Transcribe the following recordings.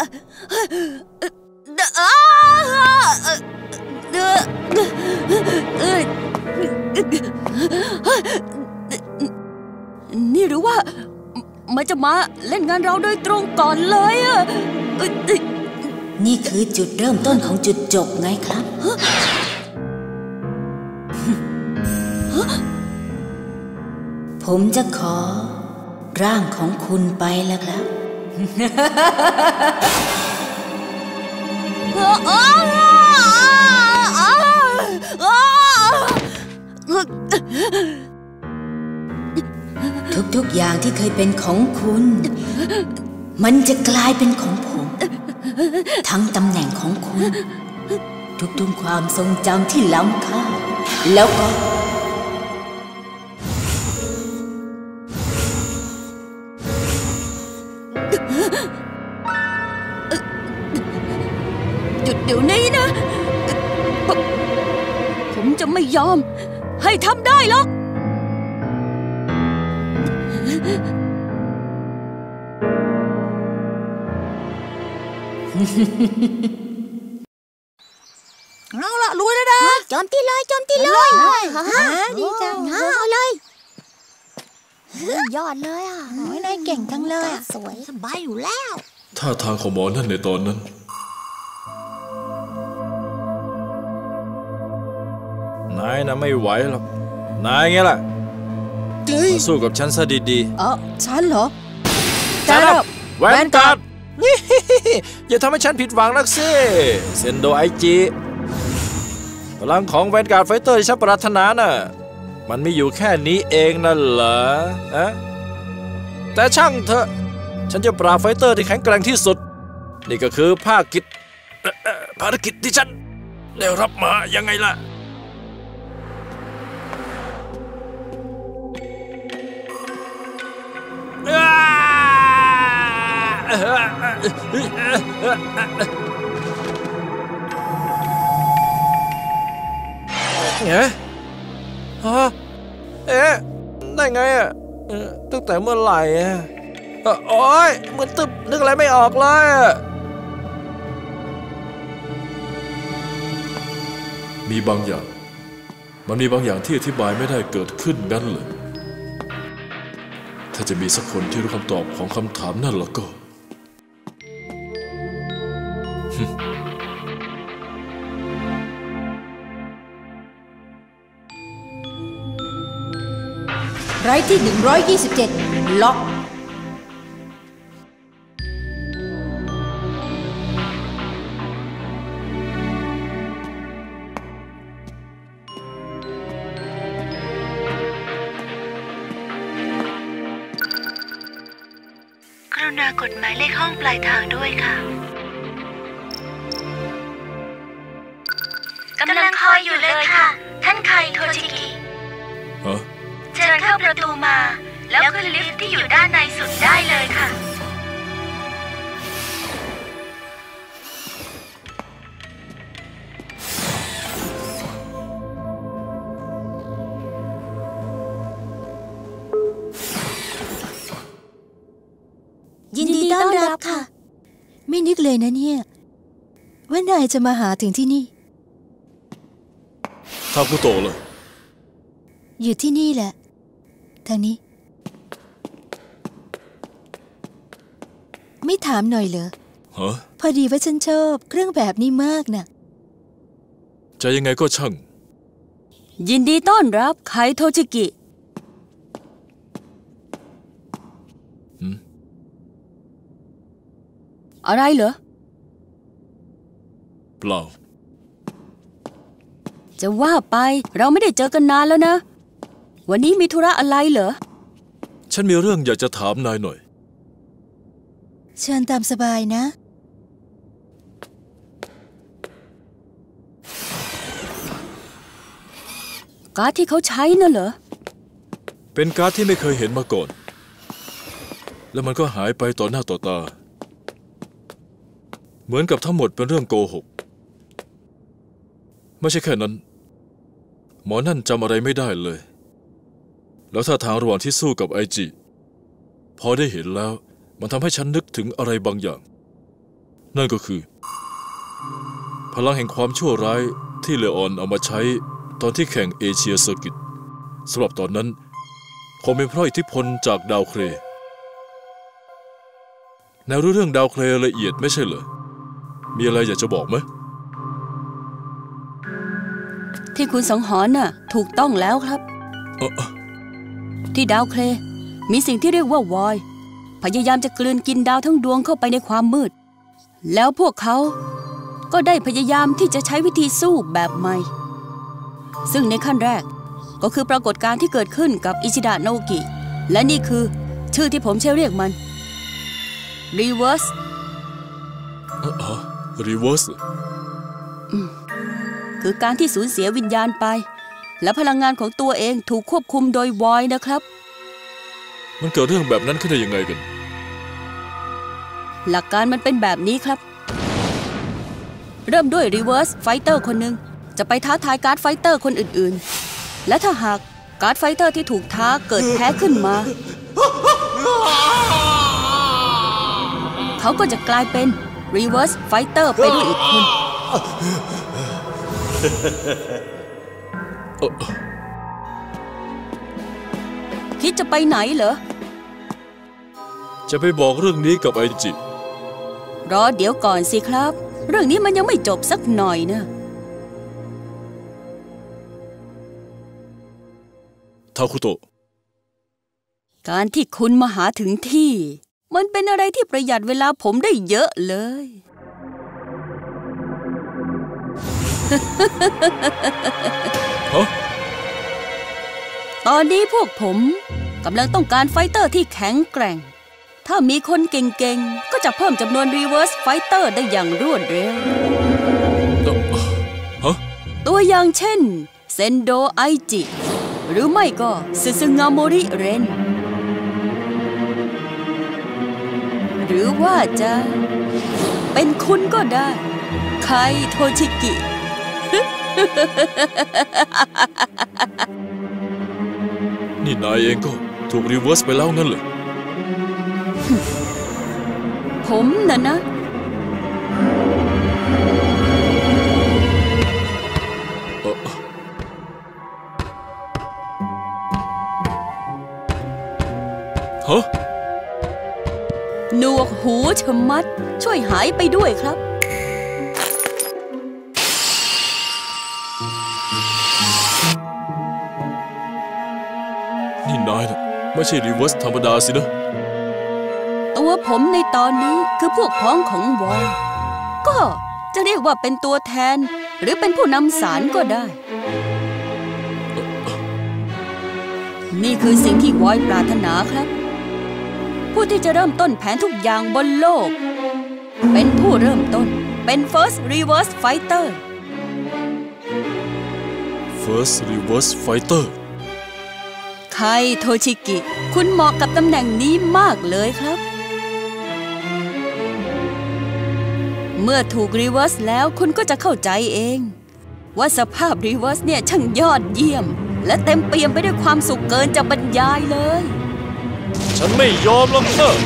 นี่หรือว่ามันจะมาเล่นงานเราโดยตรงก่อนเลยอะนี่คือจุดเริ่มต้นของจุดจบไงครับผมจะขอร่างของคุณไปแล้วครับทุกๆอย่างที่เคยเป็นของคุณมันจะกลายเป็นของผมทั้งตำแหน่งของคุณทุกๆความทรงจำที่ล้ำค่าแล้วก็หยุดเดี๋ยวนี้นะผมจะไม่ยอมให้ทำได้หรอกเอาละลุยเลยนะโจมตีเลยโจมตีเลยดีจังเอาเลยยอดเลยอ่ะนายเก่งจังเลยสวยสบายอยู่แล้วท่าทางของหมอนั่นในตอนนั้นนายนะไม่ไหวหรอกนายไงล่ะสู้กับฉันซะดีๆฉันเหรอจัดแวนการ์ดอย่าทำให้ฉันผิดหวังนักสิเซนโดไอจิพลังของแวนการ์ดไฟเตอร์ที่ฉันปรารถนาน่ะมันมีอยู่แค่นี้เองนั่นเหรอแต่ช่างเถอะฉันจะปราบไฟเตอร์ที่แข็งแกร่งที่สุดนี่ก็คือภารกิจที่ฉันได้รับมายังไงล่ะได้ไงอ่ะตั้งแต่เมื่อไหร่อ่ะโอ๊ยมันตึ๊บนึกอะไรไม่ออกเลยมีบางอย่างมันมีบางอย่างที่อธิบายไม่ได้เกิดขึ้นงั้นเลยถ้าจะมีสักคนที่รู้คำตอบของคำถามนั่นแล้วก็ไรที่127ล็อกกรุณากดหมายเลขห้องปลายทางด้วยค่ะกำลังคอยอยู่เลยค่ะท่านไคโทจิกิเชิญเข้าประตูมาแล้วขึ้นลิฟต์ที่อยู่ด้านในสุดได้เลยค่ะยินดีต้อนรับค่ะไม่นึกเลยนะเนี่ยว่านายจะมาหาถึงที่นี่ทาคุโตะเลยอยู่ที่นี่แหละทางนี้ไม่ถามหน่อยเหรอพอดีว่าฉันชอบเครื่องแบบนี้มากนะจะยังไงก็ช่างยินดีต้อนรับไคโทจิกิอะไรเหรอเปล่าจะว่าไปเราไม่ได้เจอกันนานแล้วนะวันนี้มีธุระอะไรเหรอฉันมีเรื่องอยากจะถามนายหน่อยเชิญตามสบายนะการ์ดที่เขาใช้น่ะเหรอเป็นการ์ดที่ไม่เคยเห็นมาก่อนแล้วมันก็หายไปต่อหน้าต่อตาเหมือนกับทั้งหมดเป็นเรื่องโกหกไม่ใช่แค่นั้นหมอนั่นจำอะไรไม่ได้เลยแล้วท่าทางระหว่างที่สู้กับไอจิพอได้เห็นแล้วมันทำให้ฉันนึกถึงอะไรบางอย่างนั่นก็คือพลังแห่งความชั่วร้ายที่เลออนเอามาใช้ตอนที่แข่งเอเชียเซอร์กิตสำหรับตอนนั้นคงเป็นเพราะอิทธิพลจากดาวเคราะห์นายรู้เรื่องดาวเคราะห์ละเอียดไม่ใช่เหรอมีอะไรอยากจะบอกไหมที่คุณสังหรณ์น่ะถูกต้องแล้วครับที่ดาวเคราะห์มีสิ่งที่เรียกว่าวอยพยายามจะกลืนกินดาวทั้งดวงเข้าไปในความมืดแล้วพวกเขาก็ได้พยายามที่จะใช้วิธีสู้แบบใหม่ซึ่งในขั้นแรกก็คือปรากฏการณ์ที่เกิดขึ้นกับอิชิดะโนกิและนี่คือชื่อที่ผมใช้เรียกมัน Reverse Reverse คือการที่สูญเสียวิญญาณไปและพลังงานของตัวเองถูกควบคุมโดยวอยนะครับมันเกิดเรื่องแบบนั้นขึ้นได้ยังไงกันหลักการมันเป็นแบบนี้ครับเริ่มด้วย Reverse Fighter คนหนึ่งจะไปท้าทายการ์ดไฟเตอร์คนอื่นๆและถ้าหากการ์ดไฟเตอร์ที่ถูกท้าเกิดแพ้ขึ้นมาเขาก็จะกลายเป็น Reverse Fighter ไปด้วยอีกคนคิดจะไปไหนเหรอจะไปบอกเรื่องนี้กับไอจิรอเดี๋ยวก่อนสิครับเรื่องนี้มันยังไม่จบสักหน่อยนะทาคุโตะการที่คุณมาหาถึงที่มันเป็นอะไรที่ประหยัดเวลาผมได้เยอะเลยตอนนี้พวกผมกำลังต้องการไฟเตอร์ที่แข็งแกร่งถ้ามีคนเก่งๆก็จะเพิ่มจำนวน Reverse Fighter ได้อย่างรวดเร็วตัวอย่างเช่นเซนโดไอจิหรือไม่ก็ซึซึงาโมริเรนหรือว่าจะเป็นคุณก็ได้ไคโทชิกินี่นายเองก็ถูกรีเวิร์สไปแล้วงั้นเหรอผมน่ะนะหนวกหูชะมัดช่วยหายไปด้วยครับนี่นายนะไม่ใช่รีเวิร์สธรรมดาสินะตัวผมในตอนนี้คือพวกพ้องของวอยก็จะเรียกว่าเป็นตัวแทนหรือเป็นผู้นำสารก็ได้นี่คือสิ่งที่วอยปรารถนาครับผู้ที่จะเริ่มต้นแผนทุกอย่างบนโลกเป็นผู้เริ่มต้นเป็น First Reverse Fighter First Reverse Fighter ไคโทชิกิคุณเหมาะกับตำแหน่งนี้มากเลยครับเมื่อถูก Reverse แล้วคุณก็จะเข้าใจเองว่าสภาพ Reverse เนี่ยช่างยอดเยี่ยมและเต็มเปี่ยมไปด้วยความสุขเกินจะบรรยายเลยฉันไม่ยอมหรอกเนอะ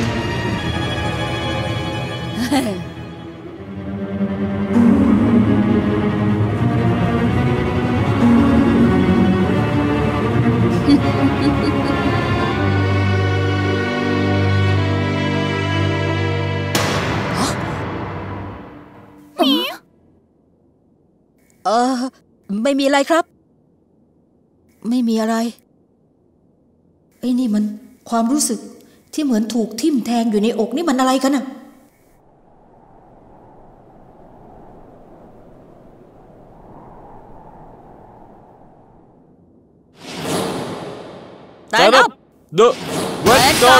ไม่มีอะไรครับไม่มีอะไรไอ้นี่มันความรู้สึกที่เหมือนถูกทิ่มแทงอยู่ในอกนี่มันอะไรกันน่ะ Stand up The Vanguard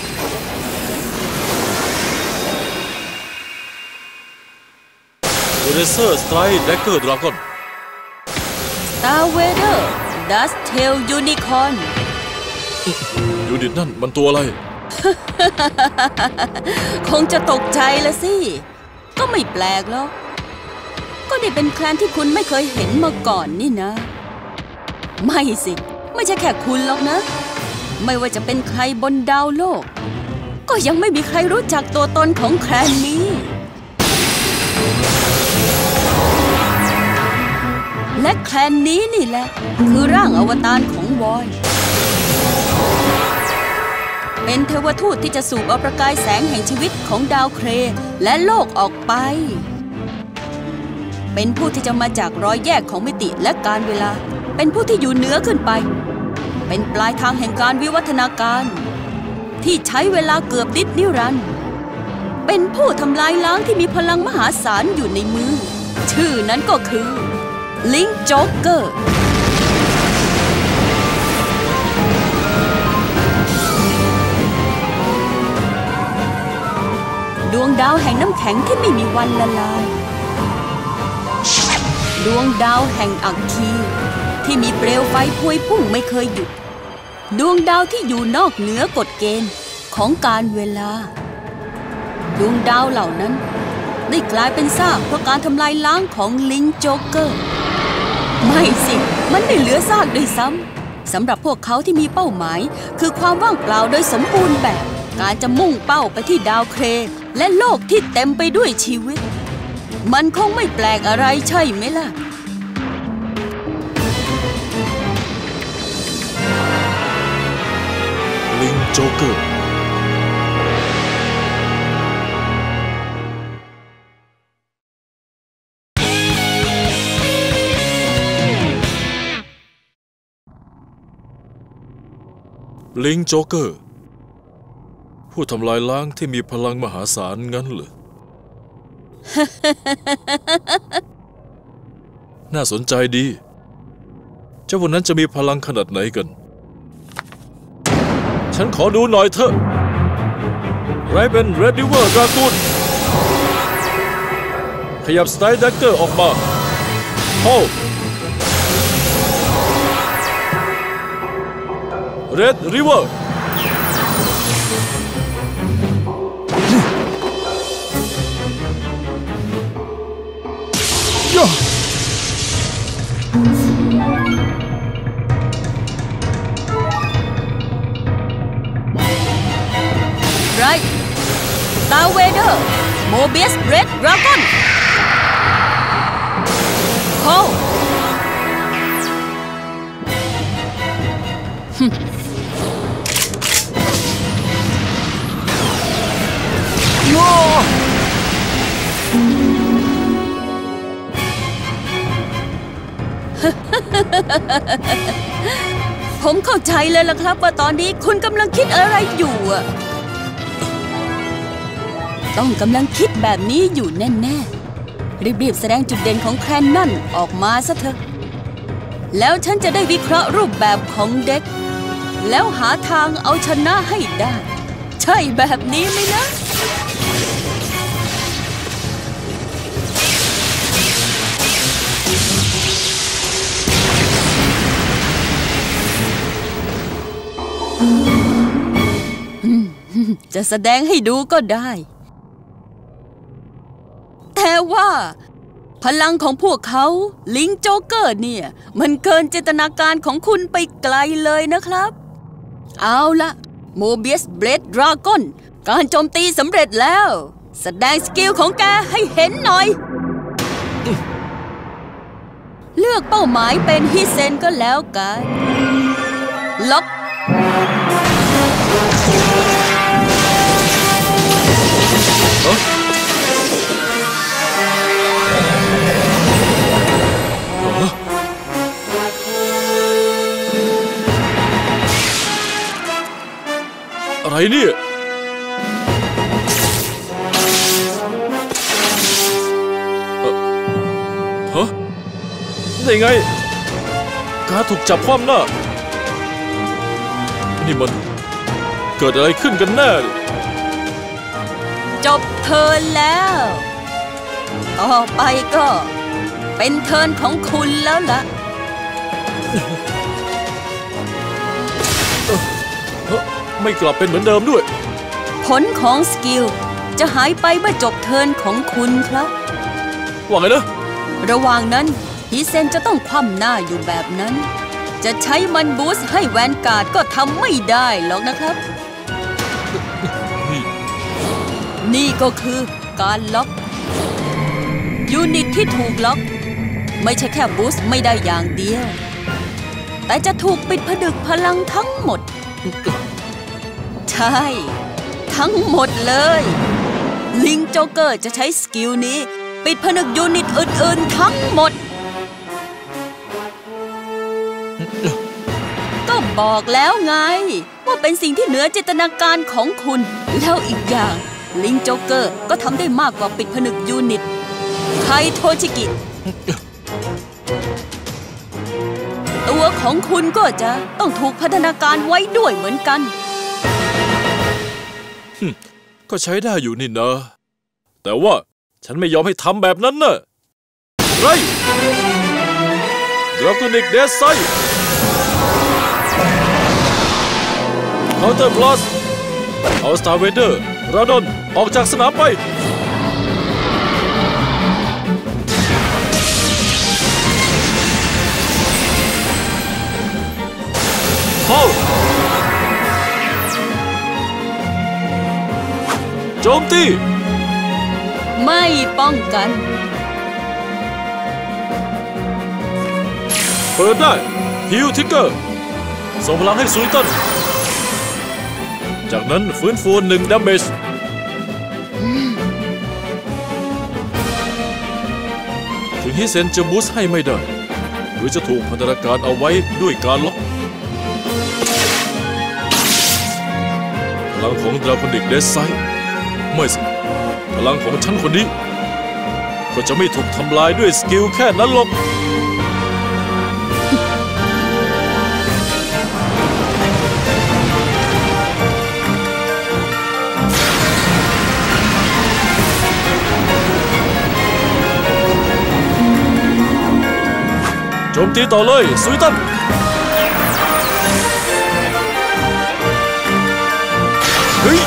Eraser Strike Dagger Dragon Star Vader Dust Tail Unicorn ยูนิตนั่นมันตัวอะไรคงจะตกใจละสิก็ไม่แปลกหรอกก็นี่เป็นแคลนที่คุณไม่เคยเห็นมาก่อนนี่นะไม่สิไม่ใช่แค่คุณหรอกนะไม่ว่าจะเป็นใครบนดาวโลกก็ยังไม่มีใครรู้จักตัวตนของแคลนนี้และแคลนนี้นี่แหละคือร่างอวตารของวอยเป็นเทวทูตที่จะสูบเอาประกายแสงแห่งชีวิตของดาวเคราะห์และโลกออกไปเป็นผู้ที่จะมาจากรอยแยกของมิติและการเวลาเป็นผู้ที่อยู่เหนือขึ้นไปเป็นปลายทางแห่งการวิวัฒนาการที่ใช้เวลาเกือบนิรันดร์เป็นผู้ทำลายล้างที่มีพลังมหาศาลอยู่ในมือชื่อนั้นก็คือลิงโจ๊กเกอร์ดวงดาวแห่งน้ำแข็งที่ไม่มีวันละลายดวงดาวแห่งอัคคีที่มีเปลวไฟพวยพุ่งไม่เคยหยุดดวงดาวที่อยู่นอกเหนือกฎเกณฑ์ของการเวลาดวงดาวเหล่านั้นได้กลายเป็นซากเพราะการทำลายล้างของลิงโจ๊กเกอร์ไม่สิมันไม่เหลือซากด้วยซ้ำสำหรับพวกเขาที่มีเป้าหมายคือความว่างเปล่าโดยสมบูรณ์แบบการจะมุ่งเป้าไปที่ดาวเคราะห์และโลกที่เต็มไปด้วยชีวิตมันคงไม่แปลกอะไรใช่ไหมล่ะลิงโจ๊กเกอร์ลิงโจ๊กเกอร์ผู้ทำลายล้างที่มีพลังมหาศาลงั้นเหรอ น่าสนใจดีเจ้าพวกนั้นจะมีพลังขนาดไหนกันฉันขอดูหน่อยเถอะไรเป็นเรดริเวอร์ดรากูนขยับสไตล์แดกเกอร์ออกมาโฮเรดริเวอร์ไรตาเวเดอร์โมเบียสเรดดราก้อนโฮผมเข้าใจเลยล่ะครับว่าตอนนี้คุณกำลังคิดอะไรอยู่อะต้องกำลังคิดแบบนี้อยู่แน่ๆรีบๆแสดงจุดเด่นของแคลนนั่นออกมาซะเถอะแล้วฉันจะได้วิเคราะห์รูปแบบของเด็กแล้วหาทางเอาชนะให้ได้ใช่แบบนี้ไหมนะจะแสดงให้ดูก็ได้แต่ว่าพลังของพวกเขาลิงโจ๊กเกอร์เนี่ยมันเกินจินตนาการของคุณไปไกลเลยนะครับเอาละโมเบียสเบลดดราก้อนการโจมตีสำเร็จแล้วแสดงสกิลของแกให้เห็นหน่อยเลือกเป้าหมายเป็นฮิเซนก็แล้วกันล็อกอะไรเนี่ยฮะได้ไงการถูกจับคว่ำหน้านี่มันเกิดอะไรขึ้นกันแน่จบเทิร์นแล้วต่อไปก็เป็นเทิร์นของคุณแล้วล่ะไม่กลับเป็นเหมือนเดิมด้วยผลของสกิลจะหายไปเมื่อจบเทิร์นของคุณครับว่าไงนะระหว่างนั้นฮิเซนจะต้องคว่ำหน้าอยู่แบบนั้นจะใช้มันบูสต์ให้แวนการ์ดก็ทำไม่ได้หรอกนะครับ นี่ก็คือการล็อกยูนิตที่ถูกล็อกไม่ใช่แค่บูสต์ไม่ได้อย่างเดียวแต่จะถูกปิดผนึกพลังทั้งหมดใช่ทั้งหมดเลยลิงโจ๊กเกอร์จะใช้สกิลนี้ปิดผนึกยูนิตอื่นๆทั้งหมดก็บอกแล้วไงว่าเป็นสิ่งที่เหนือจินตนาการของคุณแล้วอีกอย่างลิงโจ๊กเกอร์ก็ทำได้มากกว่าปิดผนึกยูนิตไคโทชิกิตัวของคุณก็จะต้องถูกพัฒนาการไว้ด้วยเหมือนกันก็ใช้ได้อยู่นี่นะแต่ว่าฉันไม่ยอมให้ทำแบบนั้นน่ะไรดราก้อนิกเดสไซเคาน์เตอร์พลัสเอาสตาร์เวเดอร์ราดอนออกจากสนามไปเข้าโจมตีไม่ป้องกันเปิดได้ฮิลทิกเกอร์ส่งพลังให้ซุยตันจากนั้นฟื้นฟู1 ดาเมจถึงฮิเซนจะบูสต์ให้ไม่ได้หรือจะถูกพัฒนาการเอาไว้ด้วยการล็อกพลังของดราก้อนิกเดสไซไม่สิพลังของฉันคนนี้ก็จะไม่ถูกทำลายด้วยสกิลแค่นั้นหรอกโจมตีต่อเลยซุยตันเฮ้ย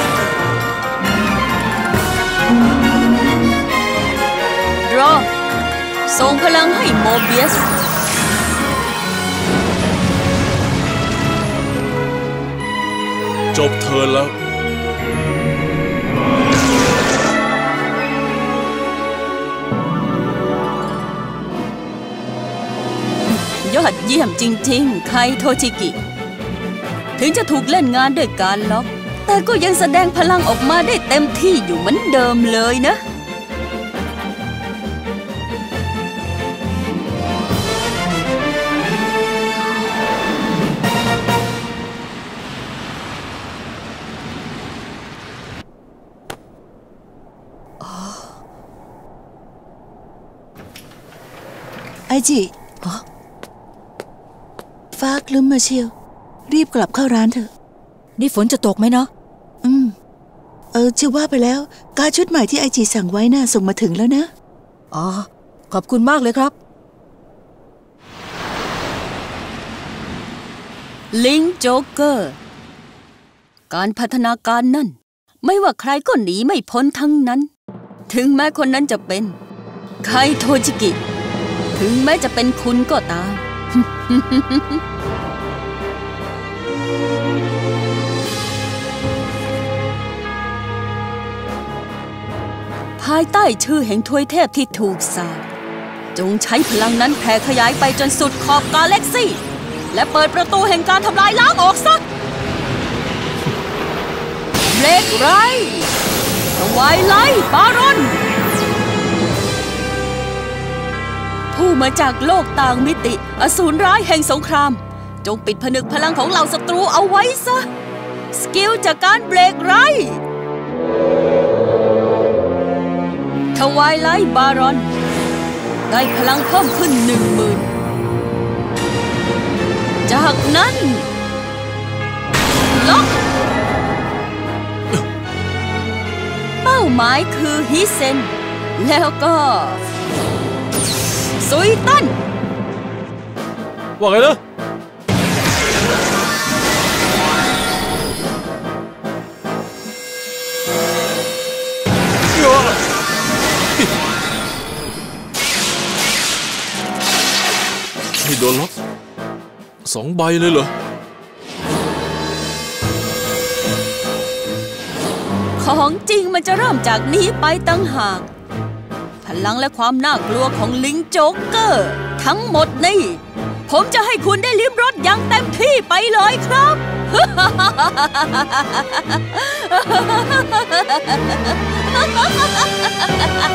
ดรอส่งพลังให้โมเบียสจบเทิร์นแล้วยอดเยี่ยมจริงๆไคโทชิกิถึงจะถูกเล่นงานด้วยการล็อกแต่ก็ยังแสดงพลังออกมาได้เต็มที่อยู่เหมือนเดิมเลยนะไอจิฟ้าคลึ้มมาเชียวรีบกลับเข้าร้านเถอะนี่ฝนจะตกไหมเนาะจะว่าไปแล้วการชุดใหม่ที่ไอจิสั่งไว้น่าส่งมาถึงแล้วนะอ๋อขอบคุณมากเลยครับลิงโจ๊กเกอร์การพัฒนาการนั่นไม่ว่าใครก็หนีไม่พ้นทั้งนั้นถึงแม้คนนั้นจะเป็นไคโทชิกิถึงแม้จะเป็นคุณก็ตาม ภายใต้ชื่อแห่งทวยเทพที่ถูกสาปจงใช้พลังนั้นแผ่ขยายไปจนสุดขอบกาแล็กซี่และเปิดประตูแห่งการทำลายล้างออกซะเบรกไรทวายไลท์บารอนผู้มาจากโลกต่างมิติอสูรร้ายแห่งสงครามจงปิดผนึกพลังของเหล่าศัตรูเอาไว้ซะสกิลจากการเบรกไรทวายไลท์บารอนได้พลังเพิ่มขึ้น 10,000 จากนั้นล็อกเป้าหมายคือฮิเซนแล้วก็ซุยตันว่าไงนะนี่โดนล็อก2 ใบเลยเหรอของจริงมันจะเริ่มจากนี้ไปตั้งหากพลังและความน่ากลัวของลิงโจ๊กเกอร์ทั้งหมดนี่ผมจะให้คุณได้ลิ้มรสอย่างเต็มที่ไปเลยครับ